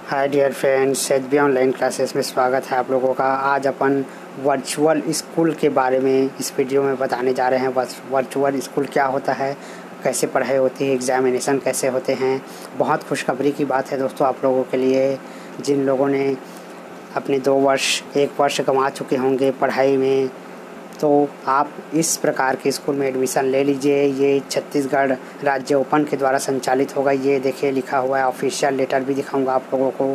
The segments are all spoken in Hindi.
हाय dear friends, HB online classes में स्वागत है आप लोगों का। आज अपन वर्चुअल स्कूल के बारे में इस वीडियो में बताने जा रहे हैं। वर्चुअल स्कूल क्या होता है, कैसे पढ़ाई होती है, एग्जामिनेशन कैसे होते हैं। बहुत खुशखबरी की बात है दोस्तों आप लोगों के लिए, जिन लोगों ने अपने 1 वर्ष गंवा चुके होंगे पढ़ाई में, तो आप इस प्रकार के स्कूल में एडमिशन ले लीजिए। ये छत्तीसगढ़ राज्य ओपन के द्वारा संचालित होगा। ये देखिए लिखा हुआ है, ऑफिशियल लेटर भी दिखाऊंगा आप लोगों को।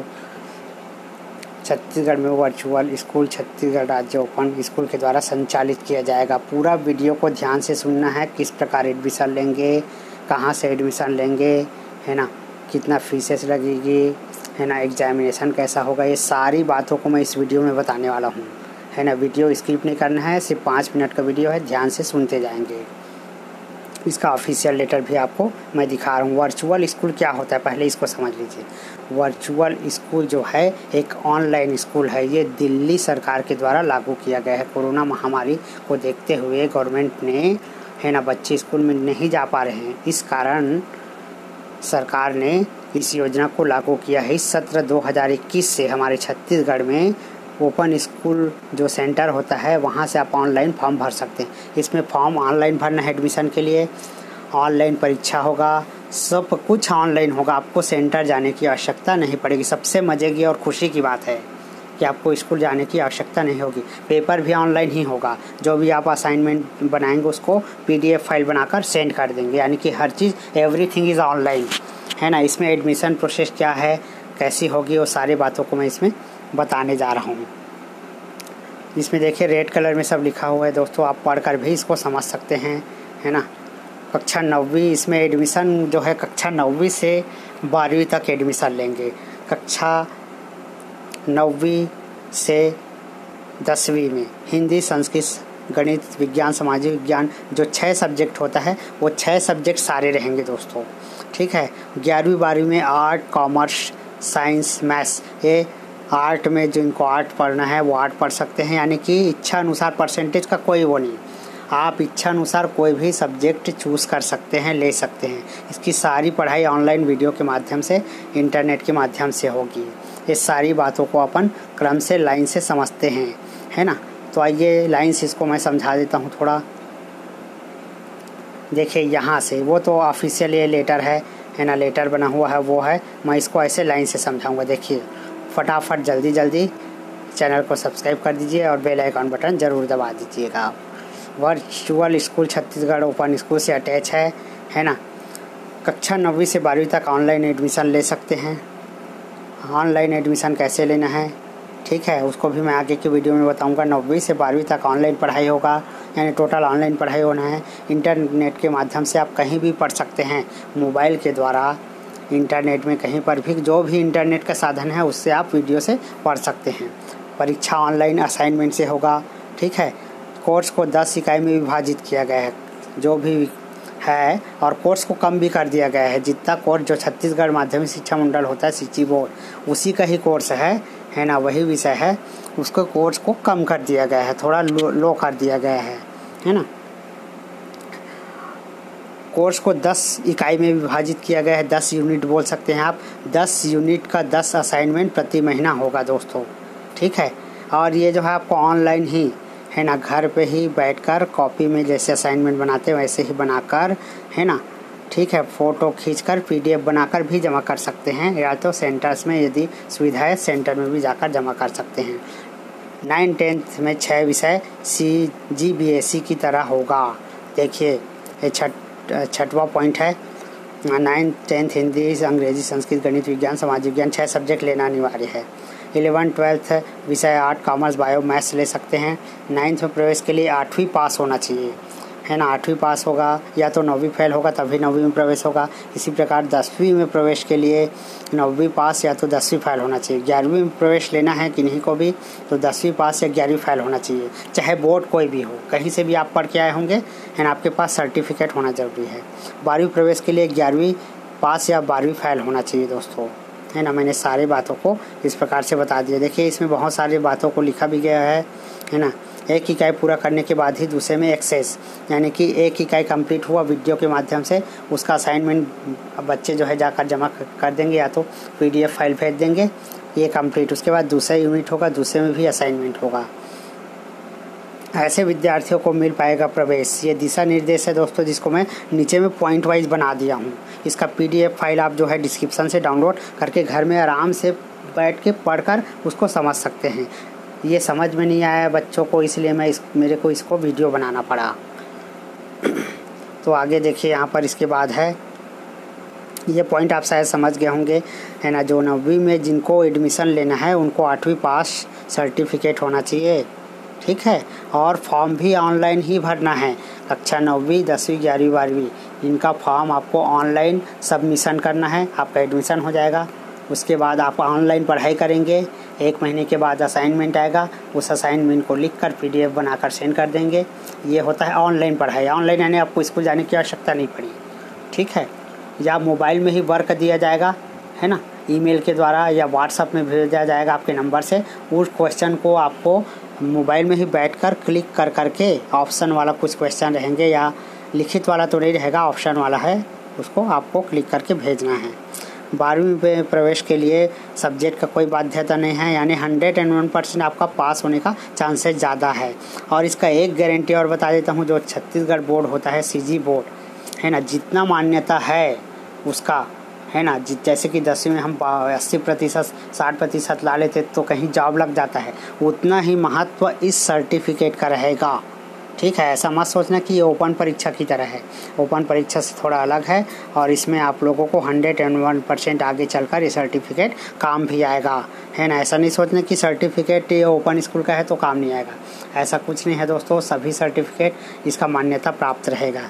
छत्तीसगढ़ में वर्चुअल स्कूल छत्तीसगढ़ राज्य ओपन स्कूल के द्वारा संचालित किया जाएगा। पूरा वीडियो को ध्यान से सुनना है, किस प्रकार एडमिशन लेंगे, कहाँ से एडमिशन लेंगे, है ना, कितना फीसेस लगेगी, है ना, एग्जामिनेशन कैसा होगा। ये सारी बातों को मैं इस वीडियो में बताने वाला हूँ, है ना। वीडियो स्किप नहीं करना है, सिर्फ 5 मिनट का वीडियो है, ध्यान से सुनते जाएंगे। इसका ऑफिशियल लेटर भी आपको मैं दिखा रहा हूँ। वर्चुअल स्कूल क्या होता है पहले इसको समझ लीजिए। वर्चुअल स्कूल जो है एक ऑनलाइन स्कूल है। ये दिल्ली सरकार के द्वारा लागू किया गया है। कोरोना महामारी को देखते हुए गवर्नमेंट ने, है ना, बच्चे स्कूल में नहीं जा पा रहे हैं, इस कारण सरकार ने इस योजना को लागू किया है। इस सत्र 2021 से हमारे छत्तीसगढ़ में ओपन स्कूल जो सेंटर होता है वहाँ से आप ऑनलाइन फॉर्म भर सकते हैं। इसमें फॉर्म ऑनलाइन भरना है, एडमिशन के लिए ऑनलाइन परीक्षा होगा, सब कुछ ऑनलाइन होगा। आपको सेंटर जाने की आवश्यकता नहीं पड़ेगी। सबसे मज़े की और खुशी की बात है कि आपको स्कूल जाने की आवश्यकता नहीं होगी। पेपर भी ऑनलाइन ही होगा। जो भी आप असाइनमेंट बनाएंगे उसको PDF फाइल बनाकर सेंड कर देंगे, यानी कि हर चीज़ एवरीथिंग इज़ ऑनलाइन, है ना। इसमें एडमिशन प्रोसेस क्या है, कैसी होगी, वो सारी बातों को मैं इसमें बताने जा रहा हूँ। इसमें देखिए रेड कलर में सब लिखा हुआ है दोस्तों, आप पढ़कर भी इसको समझ सकते हैं, है ना। कक्षा 9वीं, इसमें एडमिशन जो है कक्षा 9वीं से 12वीं तक एडमिशन लेंगे। कक्षा 9वीं से 10वीं में हिंदी, संस्कृत, गणित, विज्ञान, सामाजिक विज्ञान जो 6 सब्जेक्ट होता है वो 6 सब्जेक्ट सारे रहेंगे दोस्तों, ठीक है। 11वीं 12वीं में आर्ट, कॉमर्स, साइंस, मैथ्स, ये आर्ट में जिनको आर्ट पढ़ना है वो आर्ट पढ़ सकते हैं, यानी कि इच्छा अनुसार, परसेंटेज का कोई वो नहीं, आप इच्छा अनुसार कोई भी सब्जेक्ट चूज़ कर सकते हैं, ले सकते हैं। इसकी सारी पढ़ाई ऑनलाइन वीडियो के माध्यम से, इंटरनेट के माध्यम से होगी। ये सारी बातों को अपन क्रम से, लाइन से समझते हैं, है ना। तो आइए लाइन से इसको मैं समझा देता हूँ थोड़ा। देखिए यहाँ से, वो तो ऑफिशियल ये लेटर है ना, लेटर बना हुआ है वो है। मैं इसको ऐसे लाइन से समझाऊँगा। देखिए फटाफट जल्दी जल्दी चैनल को सब्सक्राइब कर दीजिए और बेल आइकॉन बटन ज़रूर दबा दीजिएगा। Virtual school Chhattisgarh open school से अटैच है ना। कक्षा 9वीं से 12वीं तक ऑनलाइन एडमिशन ले सकते हैं। ऑनलाइन एडमिशन कैसे लेना है, ठीक है, उसको भी मैं आगे की वीडियो में बताऊंगा। 9वीं से 12वीं तक ऑनलाइन पढ़ाई होगा, यानी टोटल ऑनलाइन पढ़ाई होना है। इंटरनेट के माध्यम से आप कहीं भी पढ़ सकते हैं, मोबाइल के द्वारा, इंटरनेट में कहीं पर भी, जो भी इंटरनेट का साधन है उससे आप वीडियो से पढ़ सकते हैं। परीक्षा ऑनलाइन असाइनमेंट से होगा, ठीक है। कोर्स को 10 इकाई में विभाजित किया गया है जो भी है, और कोर्स को कम भी कर दिया गया है। जितना कोर्स जो छत्तीसगढ़ माध्यमिक शिक्षा मंडल होता है, शिक्षी बोर्ड, उसी का ही कोर्स है ना, वही विषय है, उसको कोर्स को कम कर दिया गया है, थोड़ा लो कर दिया गया है ना। कोर्स को 10 इकाई में विभाजित किया गया है, 10 यूनिट बोल सकते हैं आप। 10 यूनिट का 10 असाइनमेंट प्रति महीना होगा दोस्तों, ठीक है। और ये जो है आपको ऑनलाइन ही, है ना, घर पे ही बैठकर कॉपी में जैसे असाइनमेंट बनाते हैं वैसे ही बनाकर, है ना, ठीक है, फ़ोटो खींचकर PDF बनाकर भी जमा कर सकते हैं, या तो सेंटर्स में यदि सुविधा है सेंटर में भी जाकर जमा कर सकते हैं। 9, 10th में 6 विषय CGBSE की तरह होगा। देखिए ये छठवां पॉइंट है। 9, 10th हिंदी, अंग्रेजी, संस्कृत, गणित, विज्ञान, सामाजिक विज्ञान 6 सब्जेक्ट लेना अनिवार्य है। 11, 12th विषय आर्ट, कॉमर्स, बायो, मैथ्स ले सकते हैं। 9th में प्रवेश के लिए 8वीं पास होना चाहिए, है ना। 8वीं पास होगा, या तो 9वीं फेल होगा तभी 9वीं में प्रवेश होगा। इसी प्रकार 10वीं में प्रवेश के लिए 9वीं पास या तो 10वीं फेल होना चाहिए। 11वीं में प्रवेश लेना है किन्हीं को भी तो 10वीं पास या 11वीं फेल होना चाहिए, चाहे बोर्ड कोई भी हो, कहीं से भी आप पढ़ के आए होंगे, है ना, आपके पास सर्टिफिकेट होना जरूरी है। 12वीं प्रवेश के लिए 11वीं पास या 12वीं फेल होना चाहिए दोस्तों, है ना। मैंने सारी बातों को इस प्रकार से बता दिया। देखिए इसमें बहुत सारी बातों को लिखा भी गया है ना। एक इकाई पूरा करने के बाद ही दूसरे में एक्सेस, यानी कि एक इकाई कंप्लीट हुआ वीडियो के माध्यम से, उसका असाइनमेंट बच्चे जो है जाकर जमा कर देंगे या तो PDF फाइल भेज देंगे, ये कंप्लीट। उसके बाद दूसरा यूनिट होगा, दूसरे में भी असाइनमेंट होगा। ऐसे विद्यार्थियों को मिल पाएगा प्रवेश। ये दिशा निर्देश है दोस्तों, जिसको मैं नीचे में पॉइंट वाइज बना दिया हूँ। इसका PDF फाइल आप जो है डिस्क्रिप्शन से डाउनलोड करके घर में आराम से बैठ के पढ़कर उसको समझ सकते हैं। ये समझ में नहीं आया बच्चों को, इसलिए मेरे को इसको वीडियो बनाना पड़ा। तो आगे देखिए यहाँ पर इसके बाद है, ये पॉइंट आप शायद समझ गए होंगे, है ना। जो 9वीं में जिनको एडमिशन लेना है उनको 8वीं पास सर्टिफिकेट होना चाहिए, ठीक है। और फॉर्म भी ऑनलाइन ही भरना है। कक्षा 9वीं 10वीं 11वीं 12वीं इनका फॉर्म आपको ऑनलाइन सबमिशन करना है, आपका एडमिशन हो जाएगा। उसके बाद आप ऑनलाइन पढ़ाई करेंगे। 1 महीने के बाद असाइनमेंट आएगा, उस असाइनमेंट को लिखकर PDF बनाकर सेंड कर देंगे। ये होता है ऑनलाइन पढ़ाई। ऑनलाइन यानी आपको स्कूल जाने की आवश्यकता नहीं पड़ी, ठीक है। या मोबाइल में ही वर्क दिया जाएगा, है ना, ईमेल के द्वारा या व्हाट्सएप में भेजा जाएगा आपके नंबर से। उस क्वेश्चन को आपको मोबाइल में ही बैठकर क्लिक कर करके, ऑप्शन वाला कुछ क्वेश्चन रहेंगे या लिखित वाला तो नहीं रहेगा, ऑप्शन वाला है, उसको आपको क्लिक करके भेजना है। 12वीं में प्रवेश के लिए सब्जेक्ट का कोई बाध्यता नहीं है, यानी 101% आपका पास होने का चांसेस ज़्यादा है। और इसका एक गारंटी और बता देता हूँ, जो छत्तीसगढ़ बोर्ड होता है, CG बोर्ड, है ना, जितना मान्यता है उसका, है ना, जैसे कि 10वीं में हम 80% 60% ला लेते तो कहीं जॉब लग जाता है, उतना ही महत्व इस सर्टिफिकेट का रहेगा, ठीक है। ऐसा मत सोचना कि ये ओपन परीक्षा की तरह है। ओपन परीक्षा से थोड़ा अलग है और इसमें आप लोगों को 101% आगे चलकर ये सर्टिफिकेट काम भी आएगा, है ना। ऐसा नहीं सोचना कि सर्टिफिकेट ये ओपन स्कूल का है तो काम नहीं आएगा, ऐसा कुछ नहीं है दोस्तों। सभी सर्टिफिकेट इसका मान्यता प्राप्त रहेगा।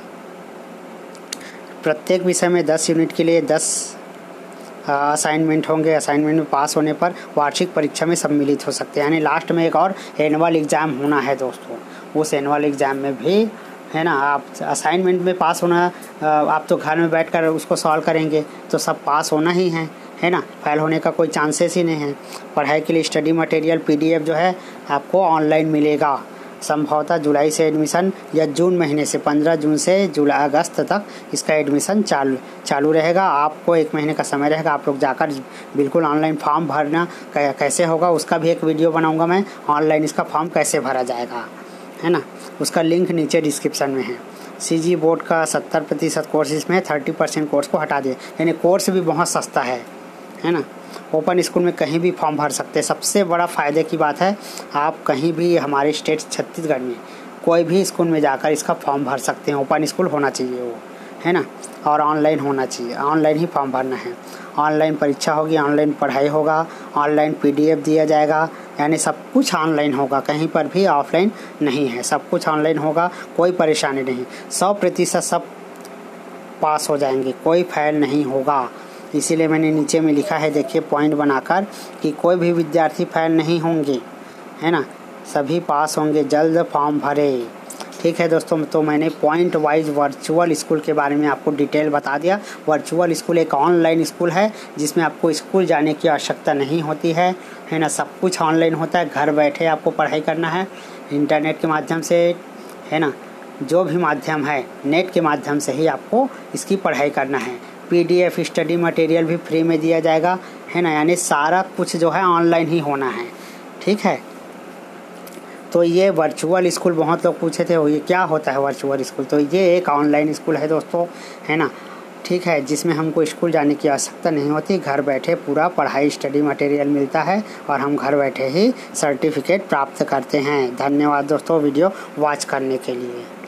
प्रत्येक विषय में 10 यूनिट के लिए 10 असाइनमेंट होंगे। असाइनमेंट में पास होने पर वार्षिक परीक्षा में सम्मिलित हो सकते हैं, यानी लास्ट में एक और एनुअल एग्ज़ाम होना है दोस्तों। उस एनुअल एग्ज़ाम में भी, है ना, आप असाइनमेंट में पास होना, आप तो घर में बैठकर उसको सॉल्व करेंगे तो सब पास होना ही है ना। फेल होने का कोई चांसेस ही नहीं है। पढ़ाई के लिए स्टडी मटेरियल PDF जो है आपको ऑनलाइन मिलेगा। संभवतः जुलाई से एडमिशन या जून महीने से 15 जून से अगस्त तक इसका एडमिशन चालू रहेगा। आपको 1 महीने का समय रहेगा। आप लोग जाकर बिल्कुल ऑनलाइन फॉर्म भरना कैसे होगा उसका भी एक वीडियो बनाऊंगा मैं। ऑनलाइन इसका फॉर्म कैसे भरा जाएगा, है ना, उसका लिंक नीचे डिस्क्रिप्शन में है। CG बोर्ड का 70% कोर्स इसमें 30% कोर्स को हटा दिया, यानी कोर्स भी बहुत सस्ता है ना। ओपन स्कूल में कहीं भी फॉर्म भर सकते हैं। सबसे बड़ा फ़ायदे की बात है, आप कहीं भी हमारे स्टेट छत्तीसगढ़ में कोई भी स्कूल में जाकर इसका फॉर्म भर सकते हैं। ओपन स्कूल होना चाहिए वो, है ना, और ऑनलाइन होना चाहिए। ऑनलाइन ही फॉर्म भरना है। ऑनलाइन परीक्षा होगी, ऑनलाइन पढ़ाई होगा, ऑनलाइन PDF दिया जाएगा, यानी सब कुछ ऑनलाइन होगा। कहीं पर भी ऑफलाइन नहीं है, सब कुछ ऑनलाइन होगा। कोई परेशानी नहीं, 100% सब पास हो जाएंगे, कोई फेल नहीं होगा। इसीलिए मैंने नीचे में लिखा है, देखिए पॉइंट बनाकर, कि कोई भी विद्यार्थी फेल नहीं होंगे, है ना, सभी पास होंगे। जल्द फॉर्म भरे, ठीक है दोस्तों। तो मैंने पॉइंट वाइज वर्चुअल स्कूल के बारे में आपको डिटेल बता दिया। वर्चुअल स्कूल एक ऑनलाइन स्कूल है जिसमें आपको स्कूल जाने की आवश्यकता नहीं होती है ना। सब कुछ ऑनलाइन होता है, घर बैठे आपको पढ़ाई करना है इंटरनेट के माध्यम से, है ना। जो भी माध्यम है, नेट के माध्यम से ही आपको इसकी पढ़ाई करना है। PDF स्टडी मटेरियल भी फ्री में दिया जाएगा, है ना, यानी सारा कुछ जो है ऑनलाइन ही होना है, ठीक है। तो ये वर्चुअल स्कूल, बहुत लोग पूछे थे ये क्या होता है वर्चुअल स्कूल, तो ये एक ऑनलाइन स्कूल है दोस्तों, है ना, ठीक है, जिसमें हमको स्कूल जाने की आवश्यकता नहीं होती। घर बैठे पूरा पढ़ाई स्टडी मटेरियल मिलता है और हम घर बैठे ही सर्टिफिकेट प्राप्त करते हैं। धन्यवाद दोस्तों वीडियो वॉच करने के लिए।